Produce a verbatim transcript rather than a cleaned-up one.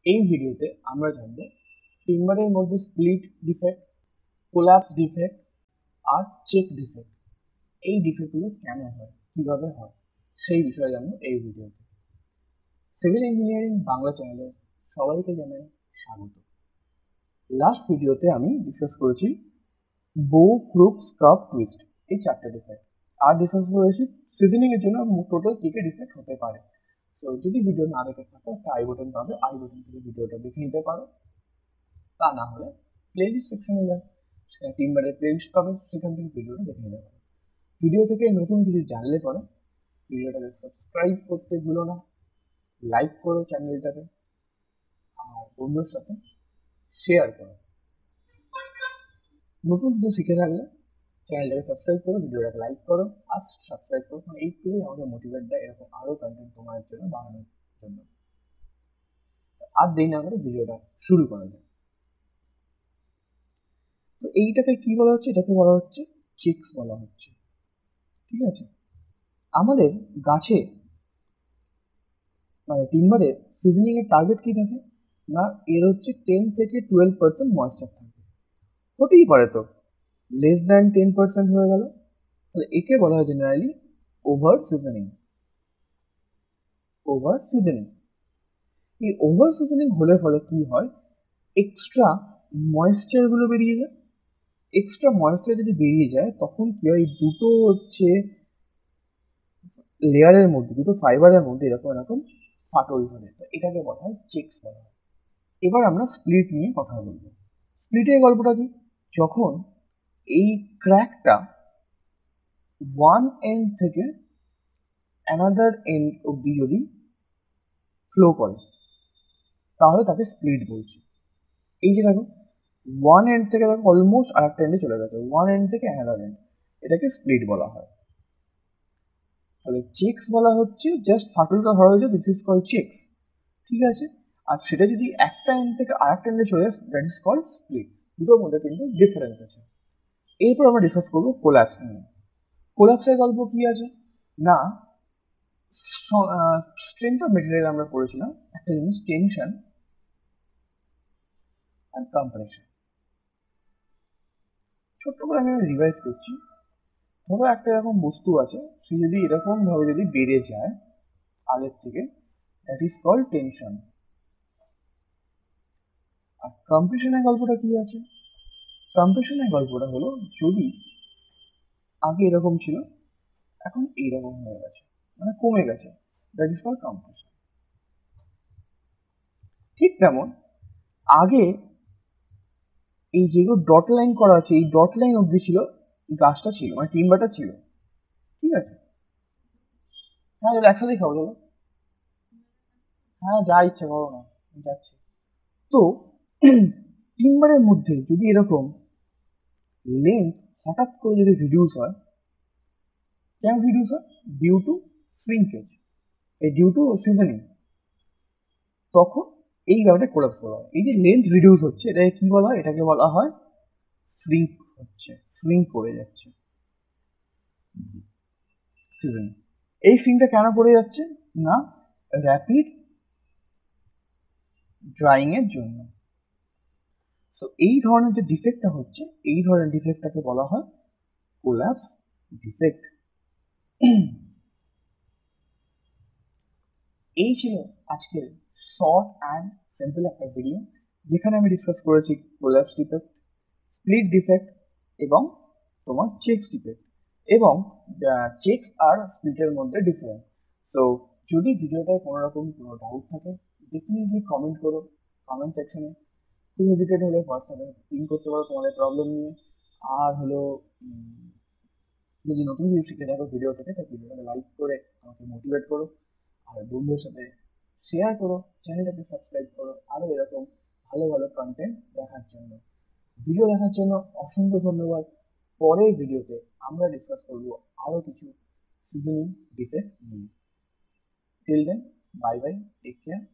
এই ভিডিওতে আমরা জানব টিম্বারের মধ্যে স্প্লিট ডিফেক্ট, কোলাপস ডিফেক্ট আর চেক ডিফেক্ট। এই ডিফেক্টগুলো কেন হয়, কিভাবে হয়, সেই বিষয়ে জানবো এই ভিডিওতে। সিভিল ইঞ্জিনিয়ারিং বাংলা চ্যানেলে সবাইকে জানাই স্বাগত। লাস্ট ভিডিওতে আমি ডিসকাস করেছি বো, ক্রুক, স্কার্ভ, টুইস্ট এই চারটে ডিফেক্ট, আর ডিসকাস করেছি সিজনিং এর জন্য টোটাল কি কি ডিফেক্ট হতে পারে। সো যদি ভিডিও না দেখে থাকো একটা আই বাটন পাবে, আই বাটন থেকে ভিডিওটা দেখে নিতে পারো। তা না হলে প্লেলিস্ট সেকশনে যাও, সেখানে টিম্বারের প্লেলিস্ট পাবে, সেখান থেকে ভিডিওটা দেখে নিতে পারো। ভিডিও থেকে নতুন কিছু জানলে পরে ভিডিওটাকে সাবস্ক্রাইব করতে ভুলো না, লাইক করো চ্যানেলটাকে, আর বন্ধুর সাথে শেয়ার করো। নতুন কিছু শিখে থাকলে চ্যানেলটাকে সাবস্ক্রাইব করো, ভিডিওটাকে লাইক করো আর সাবস্ক্রাইব করো, কারণ এইগুলোই আমাকে মোটিভেট দেয় এরকম আরও কন্টেন্ট তোমার জন্য বানানোর জন্য। আর দেরি না করে ভিডিওটা শুরু করা যায়। তো এইটাকে কি বলা হচ্ছে, এটাকে বলা হচ্ছে চেকস বলা হচ্ছে। ঠিক আছে, আমাদের গাছে মানে টিম্বারে সিজনিং এর টার্গেট কি থাকে না, এর হচ্ছে টেন থেকে টুয়েলভ পার্সেন্ট ময়েশ্চার থাকে। হতেই পারে তো লেস দ্যান টেন পার্সেন্ট হয়ে গেল, তাহলে একে বলা হয় generally over seasoning. Over seasoning এই ওভার সিজনিং হলে ফলে কি হয়, এক্সট্রা ময়েশ্চার গুলো বেরিয়ে যায়। এক্সট্রা ময়েশ্চার যদি বেরিয়ে যায় তখন কি হয়, দুটো হচ্ছে লেয়ারের মধ্যে, দুটো ফাইবারের মধ্যে এরকম এরকম ফাটল ধরে, তো এটাকে বলা হয় চেকস বলা হয়। এবার আমরা স্প্লিট নিয়ে কথা বলবো। স্প্লিটের গল্পটা কি, যখন এই ক্র্যাকটা ওয়ান এন্ড থেকে অ্যানাদার এন্ড অব্দি যদি ফ্লো করে তাহলে তাকে স্প্লিট বলছি। এই যে দেখো ওয়ান এন্ড থেকে দেখো অলমোস্ট আর একটা এন্ডে চলে গেছে, ওয়ান এন্ড থেকে অ্যানাদার এন্ড, এটাকে স্প্লিট বলা হয়। তাহলে চেকস বলা হচ্ছে জাস্ট ফাটলটা ধরা হয়েছে, দিস ইজ কল্ড চেকস। ঠিক আছে, আর সেটা যদি একটা এন্ড থেকে আর একটা এন্ডে চলে যায়, দ্যাট ইজ কল্ড স্প্লিট। দুটোর মধ্যে কিন্তু ডিফারেন্স আছে। এরপর আমরা ডিসকাস করবো কোল্যাপস নিয়ে। কোল্যাপসের গল্প কি আছে না, স্ট্রেংথ অফ মেটেরিয়াল আমরা পড়েছিলাম একটা জিনিস, টেনশন আর কম্প্রেশন। ছোট্ট করে আমি রিভাইজ করছি। ধরো একটা এরকম বস্তু আছে, সে যদি এরকম ভাবে যদি বেড়ে যায় আগের থেকে, দ্যাট ইজ কল্ড টেনশন। আর কম্প্রেশনের গল্পটা কি আছে, কম্প্রেশনের গল্পটা হলো যদি আগে এরকম ছিল এখন এইরকম হয়ে গেছে, মানে কমে গেছে, দ্যাট ইজ কল্ড কম্প্রেশন। ঠিক তেমন আগে এই যেগুলো ডট লাইন করা আছে, এই ডট লাইন অবধি ছিল গাছটা ছিল, মানে টিম্বারটা ছিল। ঠিক আছে, হ্যাঁ একসাথেই খাবো চলো, হ্যাঁ যা ইচ্ছে করো না, যাচ্ছি। তো টিম্বারের মধ্যে যদি এরকম লেন্থ হঠাৎ করে যদি রিডিউস হয়, কেন রিডিউস হয়, ডিউ টু শ্রিঙ্কেজ, এই ডিউ টু সিজনিং, তখন এই ব্যাপারটা কোলাপস বলা হয়। এই যে লেন্থ রিডিউস হচ্ছে এটাকে কি বলা হয়, এটাকে বলা হয় শ্রিঙ্ক হচ্ছে, শ্রিঙ্ক করে যাচ্ছে সিজনিং। এই শ্রিঙ্কটা কেন করে যাচ্ছে না, র্যাপিড ড্রাইং এর জন্য। তো এই ধরনের যে ডিফেক্টটা হচ্ছে, এই ধরনের ডিফেক্টটাকে বলা হয় কোলাপস ডিফেক্ট। এই ছিল আজকের শর্ট অ্যান্ড সিম্পল একটা ভিডিও, যেখানে আমি ডিসকাস করেছি কোলাপস ডিফেক্ট, স্প্লিট ডিফেক্ট এবং তোমার চেকস ডিফেক্ট, এবং চেকস আর স্প্লিটের মধ্যে ডিফারেন্স। সো যদি ভিডিওটায় কোনো রকম কোনো ডাউট থাকে ডেফিনেটলি কমেন্ট করো কমেন্ট সেকশনে। খুব হেজিটেট হলে হোয়াটসঅ্যাপে পিং করতে পারো তোমাদের প্রবলেম নিয়ে। আর হলো যদি নতুন কিছু শিখে থাকো ভিডিও থেকে, তাই ভিডিওটাকে লাইক করে আমাকে মোটিভেট করো, আর বন্ধুদের সাথে শেয়ার করো, চ্যানেলটাকে সাবস্ক্রাইব করো আরও এরকম ভালো ভালো কন্টেন্ট দেখার জন্য। ভিডিও দেখার জন্য অসংখ্য ধন্যবাদ। পরের ভিডিওতে আমরা ডিসকাস করবো আরও কিছু সিজনিং ডিফেক্ট নিয়ে। Till then, bye bye, take care.